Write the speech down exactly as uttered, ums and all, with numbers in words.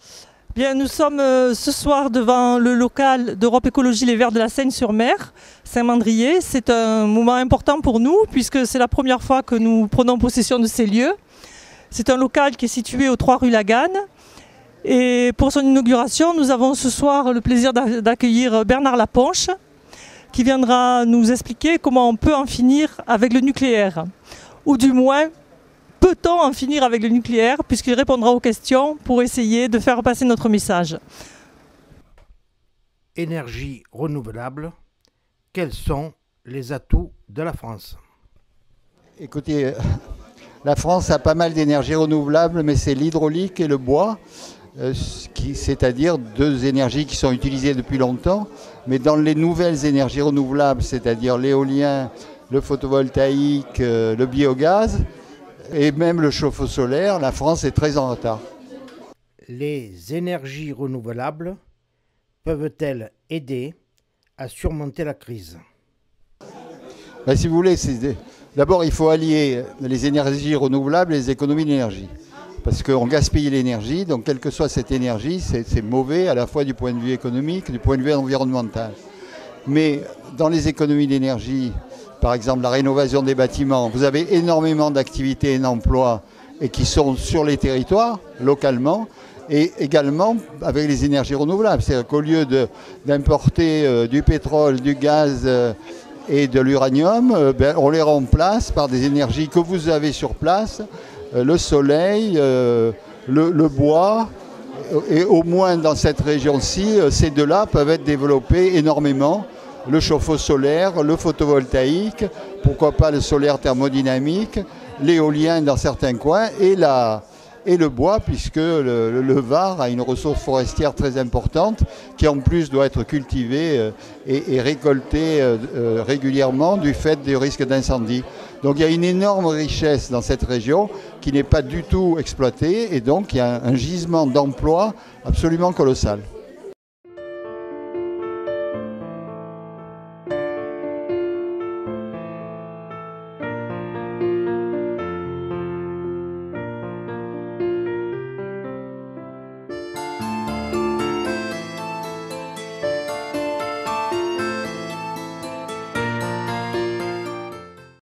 Bien, nous sommes euh, ce soir devant le local d'Europe Écologie Les Verts de la Seine-sur-Mer, Saint-Mandrier. C'est un moment important pour nous puisque c'est la première fois que nous prenons possession de ces lieux. C'est un local qui est situé aux trois rue Lagane. Et pour son inauguration, nous avons ce soir le plaisir d'accueillir Bernard Laponche qui viendra nous expliquer comment on peut en finir avec le nucléaire. Ou du moins, peut-on en finir avec le nucléaire, puisqu'il répondra aux questions pour essayer de faire passer notre message. Énergie renouvelable, quels sont les atouts de la France? Écoutez, la France a pas mal d'énergies renouvelables, mais c'est l'hydraulique et le bois, euh, c'est-à-dire deux énergies qui sont utilisées depuis longtemps. Mais dans les nouvelles énergies renouvelables, c'est-à-dire l'éolien, le photovoltaïque, euh, le biogaz, et même le chauffe-eau solaire, la France est très en retard. Les énergies renouvelables peuvent-elles aider à surmonter la crise? Ben, si vous voulez, d'abord il faut allier les énergies renouvelables et les économies d'énergie. Parce qu'on gaspille l'énergie, donc quelle que soit cette énergie, c'est mauvais à la fois du point de vue économique, du point de vue environnemental. Mais dans les économies d'énergie, par exemple la rénovation des bâtiments, vous avez énormément d'activités et d'emplois et qui sont sur les territoires, localement, et également avec les énergies renouvelables. C'est-à-dire qu'au lieu d'importer euh, du pétrole, du gaz euh, et de l'uranium, euh, ben, on les remplace par des énergies que vous avez sur place, euh, le soleil, euh, le, le bois, et au moins dans cette région-ci, euh, ces deux-là peuvent être développés énormément. Le chauffe-eau solaire, le photovoltaïque, pourquoi pas le solaire thermodynamique, l'éolien dans certains coins et, la, et le bois, puisque le, le Var a une ressource forestière très importante qui en plus doit être cultivée et, et récoltée euh, régulièrement du fait des risques d'incendie. Donc il y a une énorme richesse dans cette région qui n'est pas du tout exploitée et donc il y a un gisement d'emplois absolument colossal.